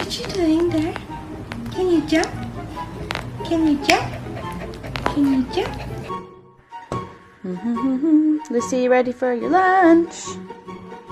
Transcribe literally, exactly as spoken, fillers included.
What you doing there? Can you jump? Can you jump? Can you jump? Lucy, you ready for your lunch?